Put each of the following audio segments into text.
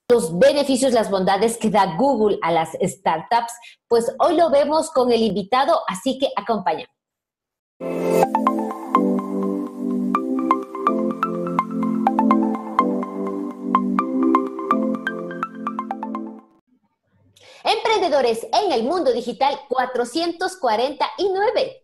los beneficios, las bondades que da Google a las startups, pues hoy lo vemos con el invitado, así que acompáñame. Emprendedores en el mundo digital 449.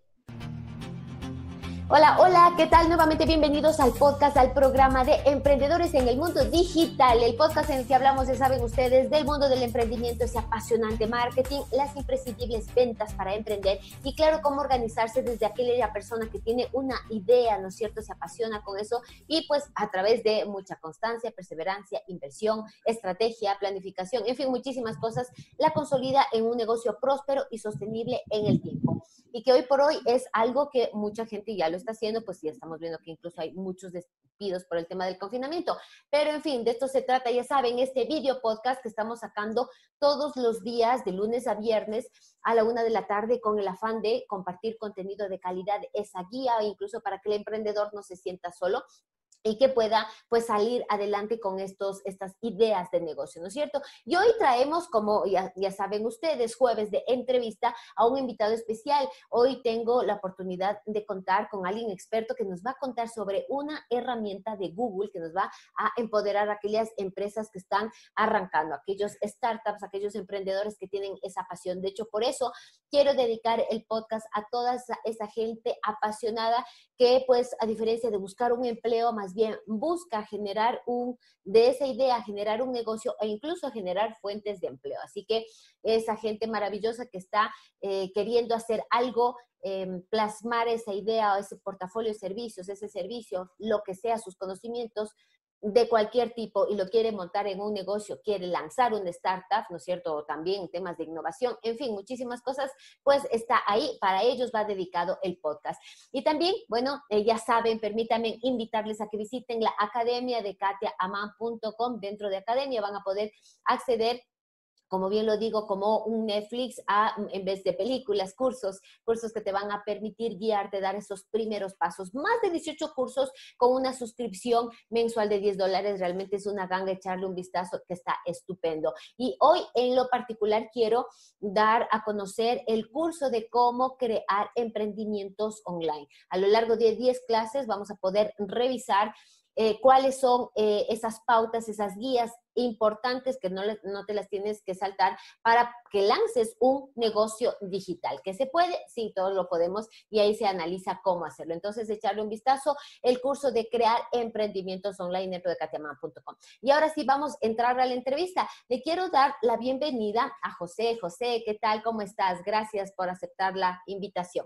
Hola, hola, ¿qué tal? Nuevamente bienvenidos al podcast, al programa de Emprendedores en el Mundo Digital, el podcast en el que hablamos, ya saben ustedes, del mundo del emprendimiento, ese apasionante marketing, las imprescindibles ventas para emprender y claro, cómo organizarse desde aquella persona que tiene una idea, ¿no es cierto? Se apasiona con eso y pues a través de mucha constancia, perseverancia, inversión, estrategia, planificación, en fin, muchísimas cosas, la consolida en un negocio próspero y sostenible en el tiempo. Y que hoy por hoy es algo que mucha gente ya lo está haciendo, pues ya estamos viendo que incluso hay muchos despidos por el tema del confinamiento. Pero en fin, de esto se trata, ya saben, este video podcast que estamos sacando todos los días, de lunes a viernes, a la 1 de la tarde, con el afán de compartir contenido de calidad, esa guía, incluso para que el emprendedor no se sienta solo y que pueda pues salir adelante con estas ideas de negocio, ¿no es cierto? Y hoy traemos, como ya saben ustedes, jueves de entrevista a un invitado especial. Hoy tengo la oportunidad de contar con alguien experto que nos va a contar sobre una herramienta de Google que nos va a empoderar a aquellas empresas que están arrancando, aquellos startups, aquellos emprendedores que tienen esa pasión. De hecho, por eso quiero dedicar el podcast a toda esa gente apasionada que pues a diferencia de buscar un empleo, más bien busca generar de esa idea, generar un negocio e incluso generar fuentes de empleo. Así que esa gente maravillosa que está queriendo hacer algo, plasmar esa idea o ese portafolio de servicios, ese servicio, lo que sea, sus conocimientos, de cualquier tipo y lo quiere montar en un negocio, quiere lanzar una startup, ¿no es cierto? O también temas de innovación, en fin, muchísimas cosas, pues está ahí, para ellos va dedicado el podcast. Y también, bueno, ya saben, permítanme invitarles a que visiten la academia de katiaaman.com. Dentro de academia van a poder acceder, como bien lo digo, como un Netflix en vez de películas, cursos que te van a permitir guiarte, dar esos primeros pasos. Más de 18 cursos con una suscripción mensual de $10. Realmente es una ganga echarle un vistazo que está estupendo. Y hoy en lo particular quiero dar a conocer el curso de cómo crear emprendimientos online. A lo largo de 10 clases vamos a poder revisar cuáles son esas pautas, esas guías importantes que no te las tienes que saltar para que lances un negocio digital. ¿Que se puede? Sí, todos lo podemos y ahí se analiza cómo hacerlo. Entonces, echarle un vistazo, el curso de crear emprendimientos online dentro de katiaaman.com. Y ahora sí, vamos a entrar a la entrevista. Le quiero dar la bienvenida a José. José, ¿qué tal? ¿Cómo estás? Gracias por aceptar la invitación.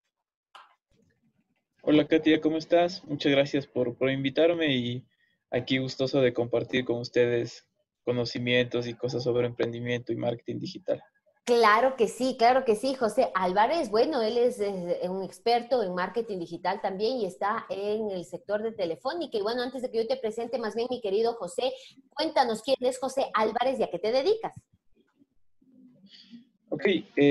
Hola Katia, ¿cómo estás? Muchas gracias por invitarme y aquí gustoso de compartir con ustedes conocimientos y cosas sobre emprendimiento y marketing digital. Claro que sí, José Álvarez. Bueno, él es un experto en marketing digital también y está en el sector de Telefónica. Y bueno, antes de que yo te presente, más bien, mi querido José, cuéntanos quién es José Álvarez y a qué te dedicas. Ok,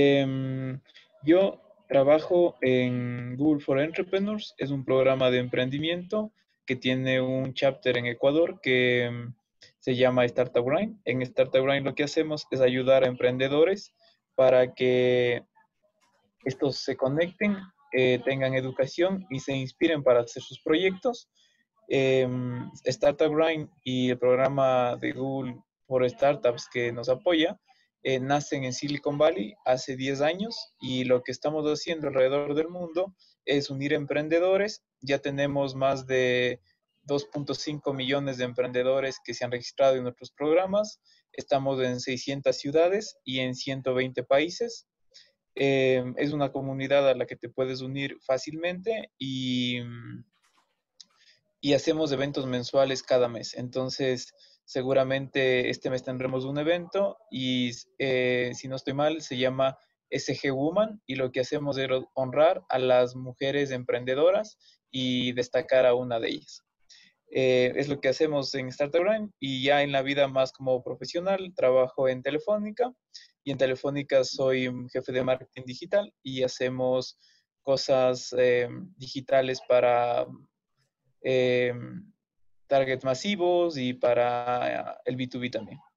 yo trabajo en Google for Entrepreneurs, es un programa de emprendimiento que tiene un chapter en Ecuador que se llama Startup Grind. En Startup Grind lo que hacemos es ayudar a emprendedores para que estos se conecten, tengan educación y se inspiren para hacer sus proyectos. Startup Grind y el programa de Google por Startups que nos apoya, nacen en Silicon Valley hace 10 años y lo que estamos haciendo alrededor del mundo es unir emprendedores. Ya tenemos más de 2.5 millones de emprendedores que se han registrado en nuestros programas. Estamos en 600 ciudades y en 120 países. Es una comunidad a la que te puedes unir fácilmente y hacemos eventos mensuales cada mes. Entonces, seguramente este mes tendremos un evento y si no estoy mal, se llama SG Woman y lo que hacemos es honrar a las mujeres emprendedoras y destacar a una de ellas. Es lo que hacemos en Startup Grind y ya en la vida más como profesional trabajo en Telefónica y en Telefónica soy jefe de marketing digital y hacemos cosas digitales para eh, targets masivos y para el B2B también.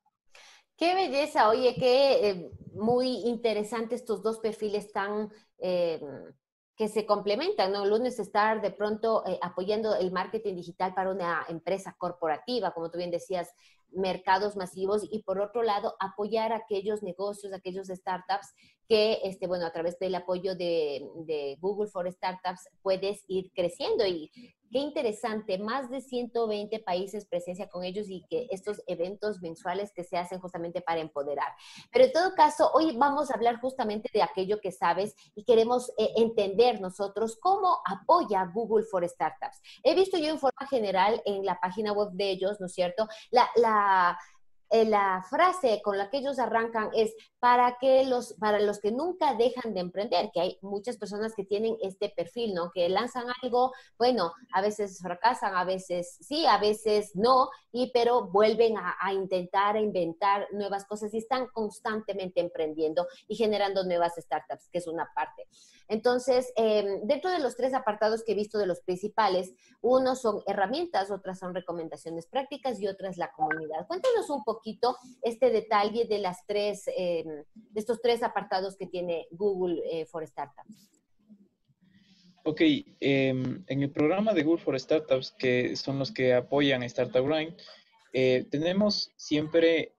Qué belleza, oye, qué muy interesante estos dos perfiles tan que se complementan, ¿no? Uno es estar de pronto apoyando el marketing digital para una empresa corporativa, como tú bien decías, mercados masivos, y por otro lado, apoyar a aquellos negocios, aquellos startups que, bueno, a través del apoyo de Google for Startups puedes ir creciendo. Y qué interesante, más de 120 países presencia con ellos y que estos eventos mensuales que se hacen justamente para empoderar. Pero en todo caso, hoy vamos a hablar justamente de aquello que sabes y queremos entender nosotros cómo apoya Google for Startups. He visto yo en forma general en la página web de ellos, ¿no es cierto? La frase con la que ellos arrancan es para los que nunca dejan de emprender, que hay muchas personas que tienen este perfil, ¿no? Que lanzan algo, bueno, a veces fracasan, a veces sí, a veces no, pero vuelven a intentar, a inventar nuevas cosas y están constantemente emprendiendo y generando nuevas startups, que es una parte. Entonces, dentro de los tres apartados que he visto de los principales, unos son herramientas, otras son recomendaciones prácticas y otras la comunidad. Cuéntanos un poquito este detalle de de estos tres apartados que tiene Google for Startups. Ok, en el programa de Google for Startups, que son los que apoyan a Startup Grind, tenemos siempre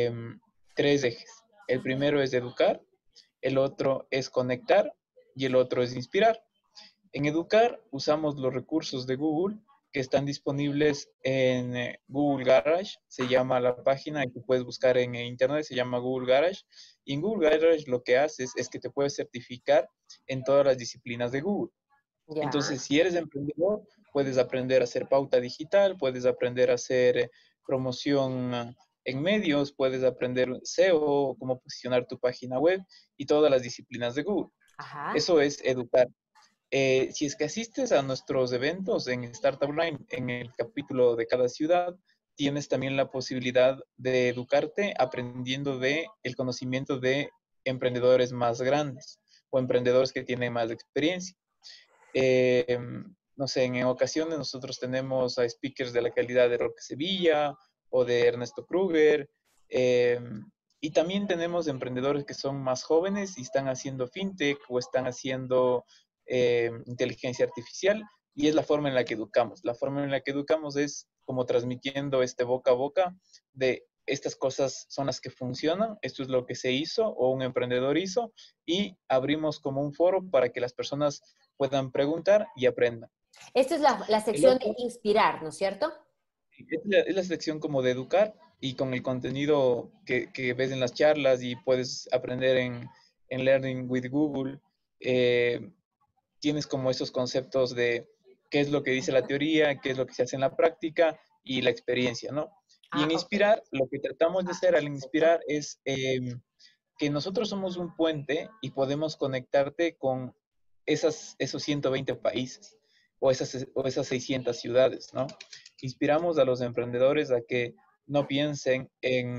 tres ejes. El primero es educar, el otro es conectar y el otro es inspirar. En educar usamos los recursos de Google que están disponibles en Google Garage, se llama la página que puedes buscar en internet, se llama Google Garage. Y en Google Garage lo que haces es que te puedes certificar en todas las disciplinas de Google. Ya, Entonces, si eres emprendedor, puedes aprender a hacer pauta digital, puedes aprender a hacer promoción en medios, puedes aprender SEO, cómo posicionar tu página web y todas las disciplinas de Google. ajá. Eso es educar. Si es que asistes a nuestros eventos en Startup Line, en el capítulo de cada ciudad, tienes también la posibilidad de educarte aprendiendo de el conocimiento de emprendedores más grandes o emprendedores que tienen más experiencia. Eh, no sé, en ocasiones nosotros tenemos a speakers de la calidad de Roque Sevilla o de Ernesto Kruger. eh, y también tenemos emprendedores que son más jóvenes y están haciendo fintech o están haciendo inteligencia artificial. Y es la forma en la que educamos. La forma en la que educamos es como transmitiendo este boca a boca de estas cosas son las que funcionan, esto es lo que se hizo o un emprendedor hizo, y abrimos como un foro para que las personas puedan preguntar y aprendan. Esta es la El sección de otro inspirar, ¿no es cierto? es la sección como de educar y con el contenido que ves en las charlas y puedes aprender en Learning with Google. eh, Tienes como esos conceptos de qué es lo que dice la teoría, qué es lo que se hace en la práctica y la experiencia, ¿no? Y Ah, en ok. Inspirar, lo que tratamos de hacer al Perfecto. Inspirar es que nosotros somos un puente y podemos conectarte con esos 120 países o esas 600 ciudades, ¿no? Inspiramos a los emprendedores a que no piensen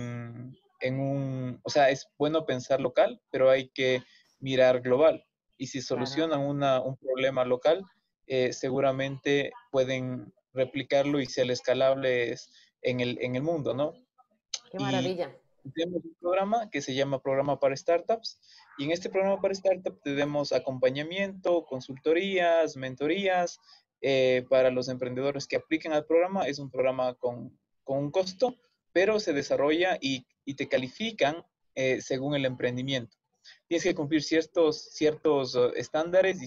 o sea, es bueno pensar local, pero hay que mirar global. Y si Claro. solucionan un problema local, seguramente pueden replicarlo y ser escalables en el mundo, ¿no? Qué Y maravilla. tenemos un programa que se llama Programa para Startups. Y en este programa para Startups tenemos acompañamiento, consultorías, mentorías para los emprendedores que apliquen al programa. Es un programa con un costo, pero se desarrolla y te califican según el emprendimiento. Tienes que cumplir ciertos estándares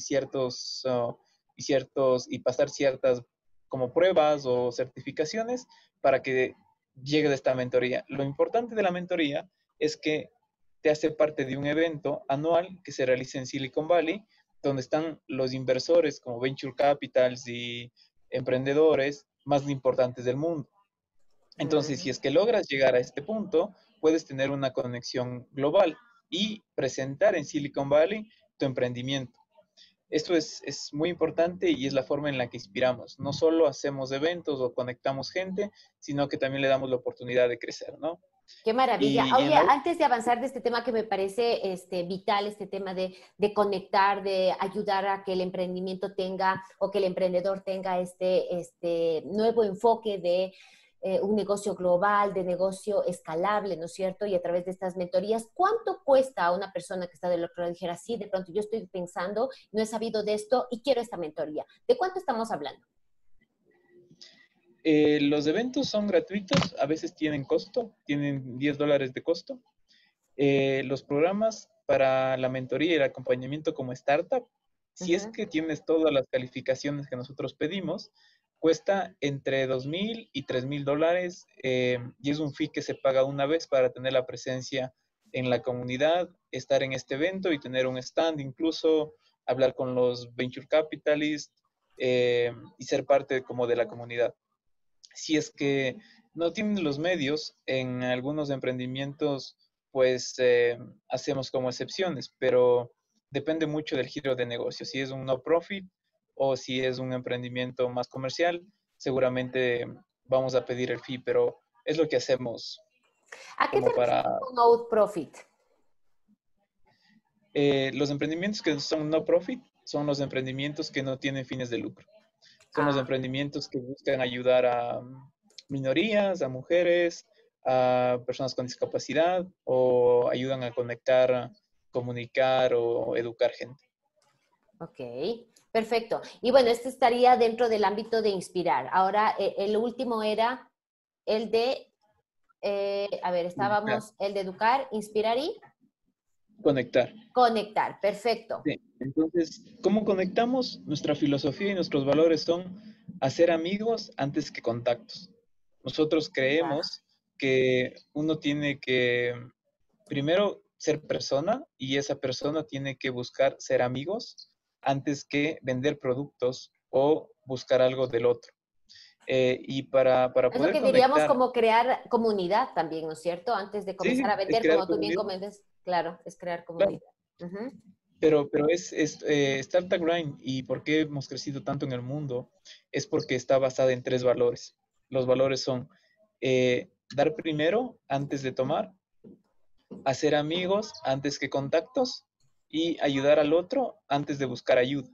y pasar ciertas como pruebas o certificaciones para que llegue de esta mentoría. Lo importante de la mentoría es que te hace parte de un evento anual que se realiza en Silicon Valley, donde están los inversores como Venture Capitals y emprendedores más importantes del mundo. Entonces, si Mm. es que logras llegar a este punto, puedes tener una conexión global y presentar en Silicon Valley tu emprendimiento. Esto es muy importante y es la forma en la que inspiramos. No solo hacemos eventos o conectamos gente, sino que también le damos la oportunidad de crecer, ¿no? Qué maravilla. Y Oye, en la antes de avanzar de este tema que me parece vital, este tema de conectar, de ayudar a que el emprendimiento tenga o que el emprendedor tenga este nuevo enfoque de un negocio global, de negocio escalable, ¿no es cierto? Y a través de estas mentorías, ¿cuánto cuesta a una persona que está del otro lado? Dijera, sí, de pronto yo estoy pensando, no he sabido de esto y quiero esta mentoría. ¿De cuánto estamos hablando? Los eventos son gratuitos, a veces tienen costo, tienen $10 de costo. Los programas para la mentoría y el acompañamiento como startup, si es Ujú. que tienes todas las calificaciones que nosotros pedimos, cuesta entre 2,000 y $3,000, y es un fee que se paga una vez para tener la presencia en la comunidad, estar en este evento y tener un stand, incluso hablar con los venture capitalists, y ser parte como de la comunidad. Si es que no tienen los medios, en algunos emprendimientos, pues hacemos como excepciones, pero depende mucho del giro de negocio. Si es un no profit o si es un emprendimiento más comercial, seguramente vamos a pedir el fee, pero es lo que hacemos ¿A qué te como para refieres con out profit? los emprendimientos que son no profit, son los emprendimientos que no tienen fines de lucro. Son los Ah, emprendimientos que buscan ayudar a minorías, a mujeres, a personas con discapacidad o ayudan a conectar, comunicar o educar gente. ok, perfecto. Y bueno, este estaría dentro del ámbito de inspirar. Ahora, el último era el de, a ver, Conectar. estábamos el de educar, inspirar y Conectar. conectar. Perfecto. Sí. Entonces, ¿cómo conectamos? Nuestra filosofía y nuestros valores son hacer amigos antes que contactos. Nosotros Claro. creemos que uno tiene que primero ser persona y esa persona tiene que buscar ser amigos antes que vender productos o buscar algo del otro. Y para Es lo poder que diríamos conectar, como crear comunidad también, ¿no es cierto? Antes de sí, comenzar a es vender, crear como tú bien comunidad, comentas, claro, es crear claro, comunidad. Ujú. pero Startup Grind y por qué hemos crecido tanto en el mundo es porque está basada en tres valores. Los valores son dar primero antes de tomar, hacer amigos antes que contactos y ayudar al otro antes de buscar ayuda.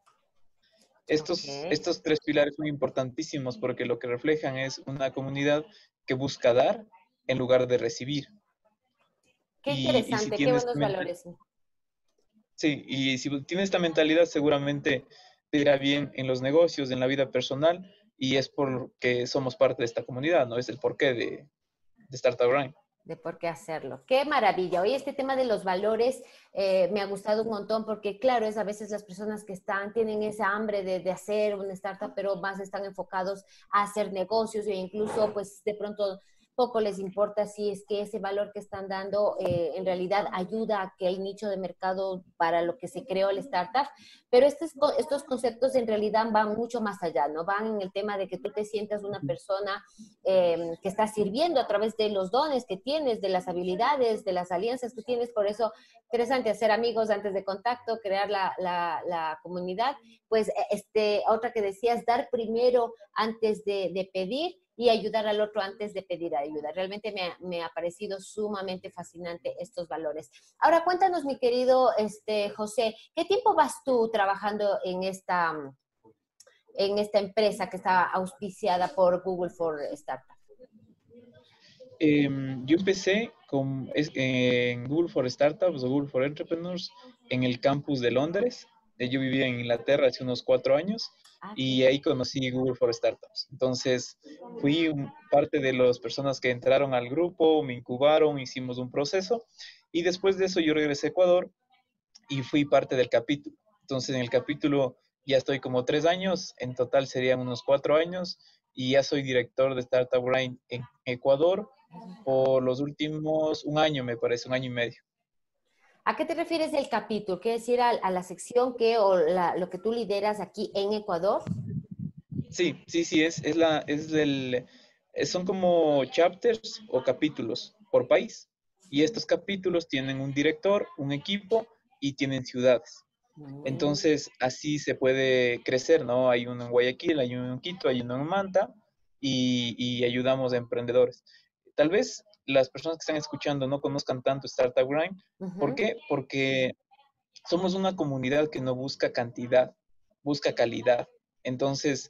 Ok. Estos tres pilares son importantísimos porque lo que reflejan es una comunidad que busca dar en lugar de recibir. Qué Y si interesante, qué tienes buenos valores. sí, y si tienes esta mentalidad, seguramente te irá bien en los negocios, en la vida personal, y es porque somos parte de esta comunidad, ¿no? Es el porqué de Startup Grind. De por qué hacerlo. Qué maravilla. Hoy este tema de los valores me ha gustado un montón porque, claro, es a veces las personas que tienen esa hambre de hacer una startup, pero más están enfocados a hacer negocios e incluso, pues, de pronto poco les importa si es que ese valor que están dando en realidad ayuda a que el nicho de mercado para lo que se creó el startup, pero estos conceptos en realidad van mucho más allá, ¿no? Van en el tema de que tú te sientas una persona que estás sirviendo a través de los dones que tienes, de las habilidades, de las alianzas que tienes. Por eso, interesante hacer amigos antes de contacto, crear la comunidad. Pues otra que decías, dar primero antes de pedir y ayudar al otro antes de pedir ayuda. Realmente me ha parecido sumamente fascinante estos valores. Ahora cuéntanos, mi querido José, ¿qué tiempo vas tú trabajando en esta empresa que está auspiciada por Google for Startups? Yo empecé en Google for Startups o Google for Entrepreneurs en el campus de Londres. Yo vivía en Inglaterra hace unos 4 años Ah, y qué ahí conocí Google for Startups. Entonces fui parte de las personas que entraron al grupo, me incubaron, hicimos un proceso y después de eso yo regresé a Ecuador y fui parte del capítulo. Entonces en el capítulo ya estoy como 3 años, en total serían unos 4 años y ya soy director de Startup Grind en Ecuador por los últimos un año, me parece, un año y medio. ¿A qué te refieres el capítulo? ¿Quiere decir a la sección lo que tú lideras aquí en Ecuador? Sí, sí, sí, son como chapters o capítulos por país. Y estos capítulos tienen un director, un equipo y tienen ciudades. Mm. Entonces, así se puede crecer, ¿no? Hay uno en Guayaquil, hay uno en Quito, hay uno en Manta y ayudamos a emprendedores. Tal vez las personas que están escuchando no conozcan tanto Startup Grind. ¿Por Ujú. qué? Porque somos una comunidad que no busca cantidad, busca calidad. Entonces,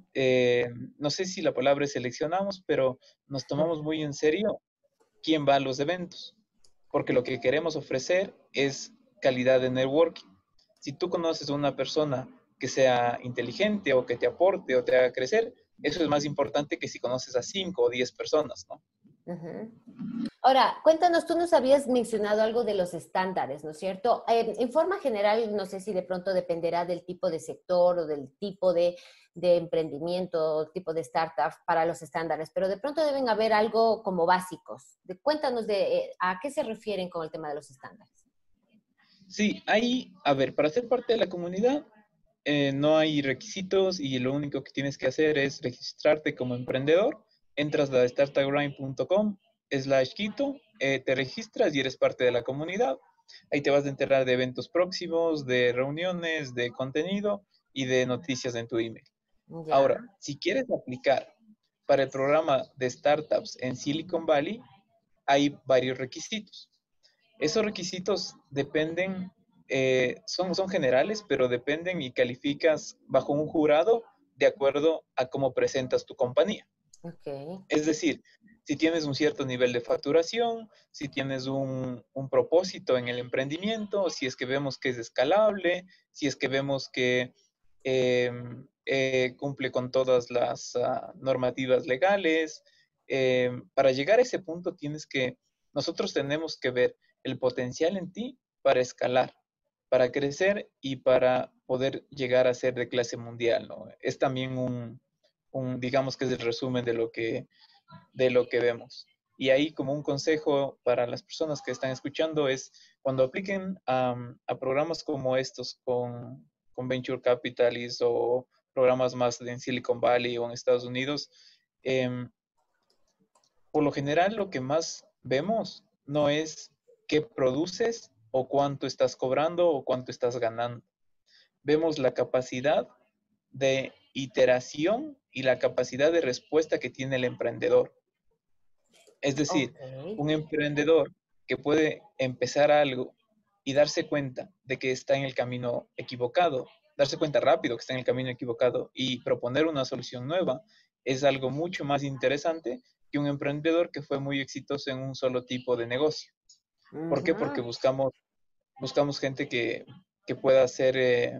no sé si la palabra es seleccionamos, pero nos tomamos muy en serio quién va a los eventos, porque lo que queremos ofrecer es calidad de networking. Si tú conoces a una persona que sea inteligente o que te aporte o te haga crecer, eso es más importante que si conoces a 5 o 10 personas, ¿no? Ujú. Ahora, cuéntanos, tú nos habías mencionado algo de los estándares, ¿no es cierto? En forma general, no sé si de pronto dependerá del tipo de sector o del tipo de emprendimiento o tipo de startup para los estándares, pero de pronto deben haber algo como básicos. Cuéntanos a qué se refieren con el tema de los estándares. Sí, hay, a ver, para ser parte de la comunidad no hay requisitos y lo único que tienes que hacer es registrarte como emprendedor. Entras a startagrind.com/Quito, te registras y eres parte de la comunidad. Ahí te vas a enterar de eventos próximos, de reuniones, de contenido y de noticias en tu email. Ya, Ahora, si quieres aplicar para el programa de startups en Silicon Valley, hay varios requisitos. Esos requisitos dependen, son generales, pero dependen y calificas bajo un jurado de acuerdo a cómo presentas tu compañía. ok. Es decir, si tienes un cierto nivel de facturación, si tienes un propósito en el emprendimiento, si es que vemos que es escalable, si es que vemos que eh, cumple con todas las normativas legales. Para llegar a ese punto nosotros tenemos que ver el potencial en ti para escalar, para crecer y para poder llegar a ser de clase mundial, ¿no? Es también digamos que es el resumen de lo que vemos. Y ahí como un consejo para las personas que están escuchando es cuando apliquen a programas como estos con Venture Capitalists o programas más en Silicon Valley o en Estados Unidos, eh, por lo general lo que más vemos no es qué produces o cuánto estás cobrando o cuánto estás ganando. Vemos la capacidad de iteración y la capacidad de respuesta que tiene el emprendedor. Es decir, Ok. un emprendedor que puede empezar algo y darse cuenta de que está en el camino equivocado, darse cuenta rápido que está en el camino equivocado y proponer una solución nueva, es algo mucho más interesante que un emprendedor que fue muy exitoso en un solo tipo de negocio. ¿Por qué? Porque Ujú. buscamos gente que pueda hacer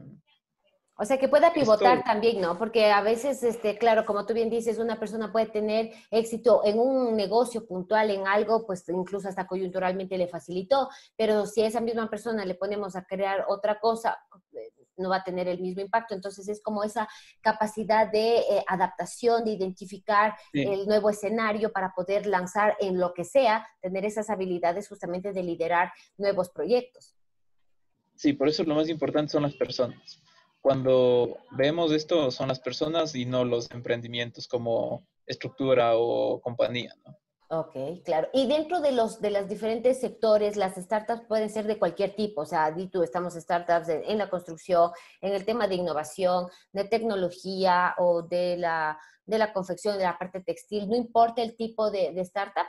O sea, que pueda pivotar esto. también, ¿no? Porque a veces, claro, como tú bien dices, una persona puede tener éxito en un negocio puntual, en algo, pues incluso hasta coyunturalmente le facilitó, pero si a esa misma persona le ponemos a crear otra cosa, no va a tener el mismo impacto. Entonces es como esa capacidad de adaptación, de identificar Sí, el nuevo escenario para poder lanzar en lo que sea, tener esas habilidades justamente de liderar nuevos proyectos. sí, por eso lo más importante son las personas. Cuando vemos esto, son las personas y no los emprendimientos como estructura o compañía, ¿no? Ok, claro. Y dentro de de los diferentes sectores, las startups pueden ser de cualquier tipo. O sea, di tú, estamos startups en la construcción, en el tema de innovación, de tecnología o de la confección, de la parte textil. No importa el tipo de startup.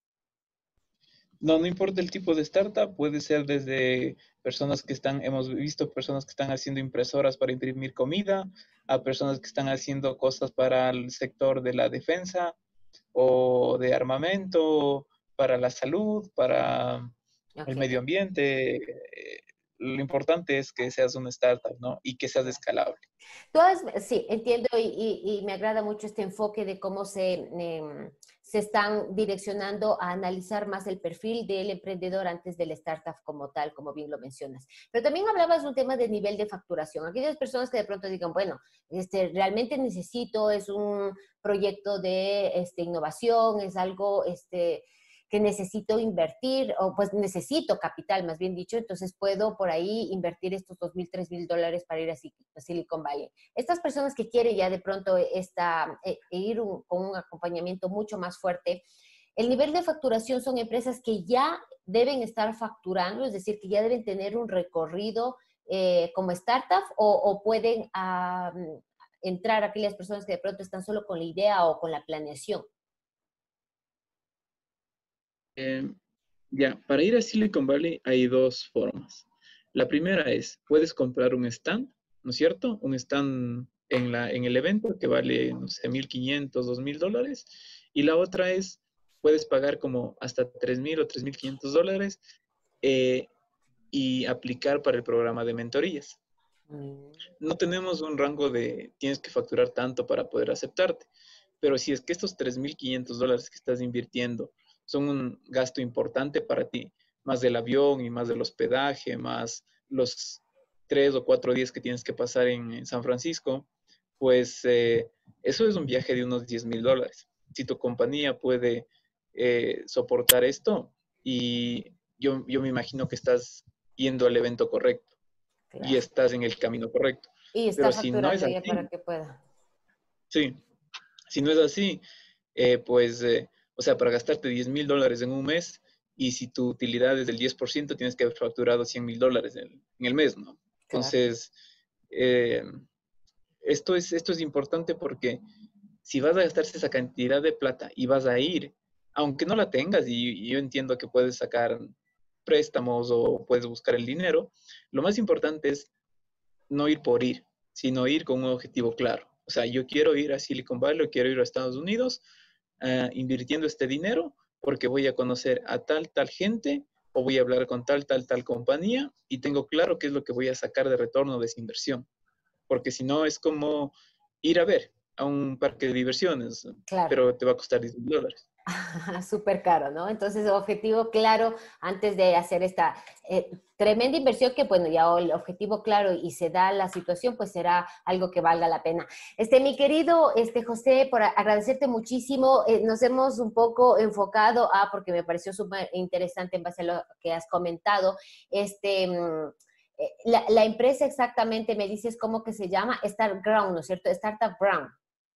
No, no importa el tipo de startup, puede ser desde personas hemos visto personas que están haciendo impresoras para imprimir comida, a personas que están haciendo cosas para el sector de la defensa o de armamento, para la salud, para el Ok. medio ambiente. Lo importante es que seas una startup, ¿no? Y que seas escalable. Sí, entiendo y me agrada mucho este enfoque de cómo se están direccionando a analizar más el perfil del emprendedor antes del startup como tal, como bien lo mencionas. Pero también hablabas de un tema de nivel de facturación. Aquellas personas que de pronto digan, bueno, realmente necesito, es un proyecto de innovación, es algo que necesito invertir, o pues necesito capital, más bien dicho, entonces puedo por ahí invertir estos $2,000, $3,000 para ir a Silicon Valley. Estas personas que quieren ya de pronto con un acompañamiento mucho más fuerte, el nivel de facturación son empresas que ya deben estar facturando, es decir, que ya deben tener un recorrido como startup o pueden entrar aquellas personas que de pronto están solo con la idea o con la planeación. Eh, ya, para ir a Silicon Valley hay dos formas. La primera es, puedes comprar un stand, ¿no es cierto? Un stand en el evento, que vale, no sé, $1,500, $2,000. Y la otra es, puedes pagar como hasta $3,000 o $3,500 eh, y aplicar para el programa de mentorías. Mm. No tenemos un rango de tienes que facturar tanto para poder aceptarte, pero si es que estos $3,500 que estás invirtiendo son un gasto importante para ti, más del avión y más del hospedaje, más los 3 o 4 días que tienes que pasar en San Francisco, pues eso es un viaje de unos $10,000. Si tu compañía puede soportar esto, y yo me imagino que estás yendo al evento correcto y Claro. estás en el camino correcto. Y Pero está si no es facturando ya para así, que pueda. sí, si no es así, pues, o sea, para gastarte $10,000 en un mes, y si tu utilidad es del 10%, tienes que haber facturado $100,000 en el mes, ¿no? Claro. Entonces, eh, esto es importante porque si vas a gastarse esa cantidad de plata y vas a ir, aunque no la tengas, y yo entiendo que puedes sacar préstamos o puedes buscar el dinero, lo más importante es no ir por ir, sino ir con un objetivo claro. O sea, yo quiero ir a Silicon Valley, quiero ir a Estados Unidos, invirtiendo este dinero porque voy a conocer a tal gente, o voy a hablar con tal compañía, y tengo claro qué es lo que voy a sacar de retorno de esa inversión. Porque si no, es como ir a ver a un parque de diversiones, Claro. pero te va a costar $10,000. Súper caro, ¿no? Entonces, objetivo claro antes de hacer esta tremenda inversión que, bueno, ya el objetivo claro y se da la situación, pues será algo que valga la pena. Mi querido José, por agradecerte muchísimo, nos hemos un poco enfocado porque me pareció súper interesante en base a lo que has comentado, la empresa exactamente, me dices cómo que se llama, StartGround, ¿no es cierto? Startup Ground.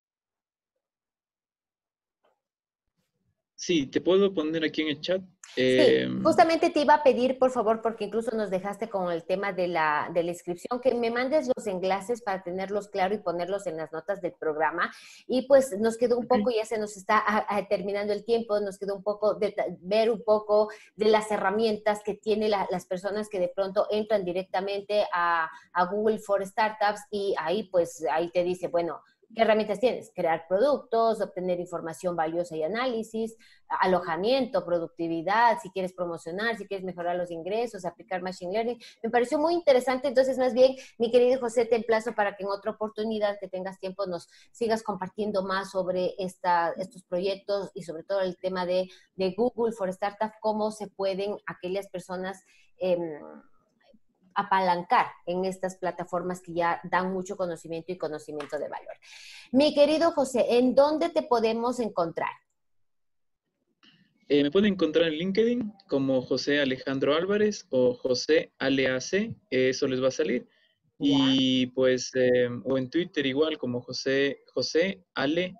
Sí, te puedo poner aquí en el chat. Sí, justamente te iba a pedir, por favor, porque incluso nos dejaste con el tema de la inscripción, que me mandes los enlaces para tenerlos claro y ponerlos en las notas del programa. Y pues nos quedó un Ok. poco, ya se nos está terminando el tiempo, nos quedó un poco de ver un poco de las herramientas que tienen las personas que de pronto entran directamente a Google for Startups, y ahí pues ahí te dice, bueno, ¿qué herramientas tienes? Crear productos, obtener información valiosa y análisis, alojamiento, productividad, si quieres promocionar, si quieres mejorar los ingresos, aplicar Machine Learning. Me pareció muy interesante, entonces más bien, mi querido José, te emplazo para que en otra oportunidad que tengas tiempo nos sigas compartiendo más sobre estos proyectos y sobre todo el tema de Google for Startup, cómo se pueden aquellas personas apalancar en estas plataformas que ya dan mucho conocimiento y conocimiento de valor. Mi querido José, ¿en dónde te podemos encontrar? Me pueden encontrar en LinkedIn como José Alejandro Álvarez o José Aleac, eso les va a salir. Ya. Y pues, o en Twitter igual como José Aleac.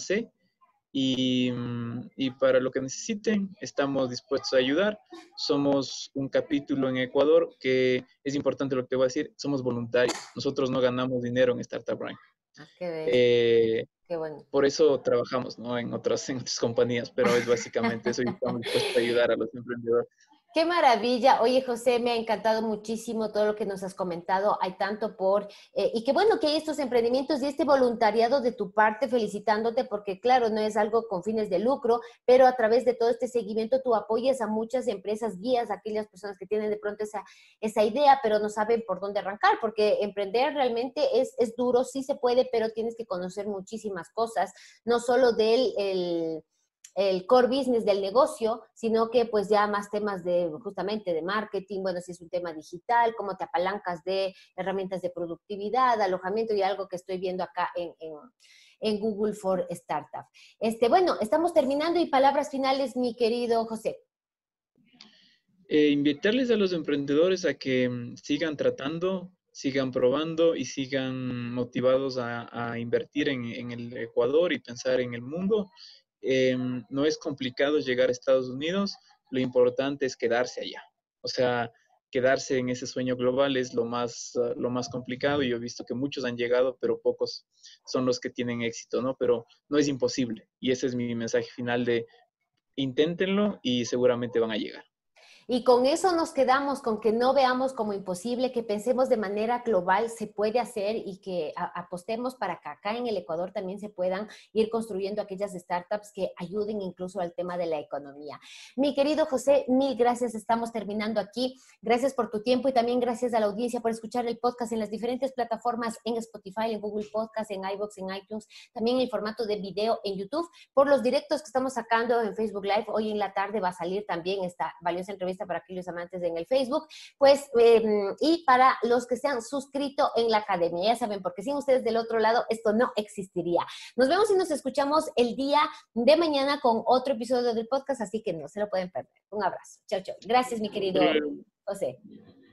Y para lo que necesiten, estamos dispuestos a ayudar. Somos un capítulo en Ecuador que es importante lo que te voy a decir, somos voluntarios. Nosotros no ganamos dinero en Startup Grind. Qué bello, Eh, qué bueno. por eso trabajamos, ¿no? en otras compañías, pero es básicamente eso, y estamos dispuestos a ayudar a los emprendedores. Qué maravilla. Oye, José, me ha encantado muchísimo todo lo que nos has comentado. Hay tanto y qué bueno que hay estos emprendimientos y este voluntariado de tu parte, felicitándote, porque claro, no es algo con fines de lucro, pero a través de todo este seguimiento tú apoyas a muchas empresas, guías a aquellas personas que tienen de pronto esa idea, pero no saben por dónde arrancar, porque emprender realmente es duro, sí se puede, pero tienes que conocer muchísimas cosas, no solo el core business del negocio, sino que pues ya más temas de justamente de marketing, bueno, si es un tema digital, cómo te apalancas de herramientas de productividad, alojamiento, y algo que estoy viendo acá en Google for Startup. Bueno, estamos terminando, y palabras finales, mi querido José. Invitarles a los emprendedores a que sigan tratando, sigan probando y sigan motivados a invertir en el Ecuador y pensar en el mundo. No es complicado llegar a Estados Unidos, lo importante es quedarse allá. O sea, quedarse en ese sueño global es lo más complicado, y yo he visto que muchos han llegado, pero pocos son los que tienen éxito, ¿no? Pero no es imposible, y ese es mi mensaje final de inténtenlo y seguramente van a llegar. Y con eso nos quedamos, con que no veamos como imposible, que pensemos de manera global, se puede hacer y que apostemos para que acá en el Ecuador también se puedan ir construyendo aquellas startups que ayuden incluso al tema de la economía. Mi querido José, mil gracias, estamos terminando aquí. Gracias por tu tiempo y también gracias a la audiencia por escuchar el podcast en las diferentes plataformas, en Spotify, en Google Podcast, en iVoox, en iTunes, también en formato de video en YouTube, por los directos que estamos sacando en Facebook Live. Hoy en la tarde va a salir también esta valiosa entrevista para aquellos amantes en el Facebook, pues, y para los que se han suscrito en la academia, ya saben, porque sin ustedes del otro lado esto no existiría. Nos vemos y nos escuchamos el día de mañana con otro episodio del podcast, así que no se lo pueden perder. Un abrazo. Chao, chao. Gracias, mi querido José.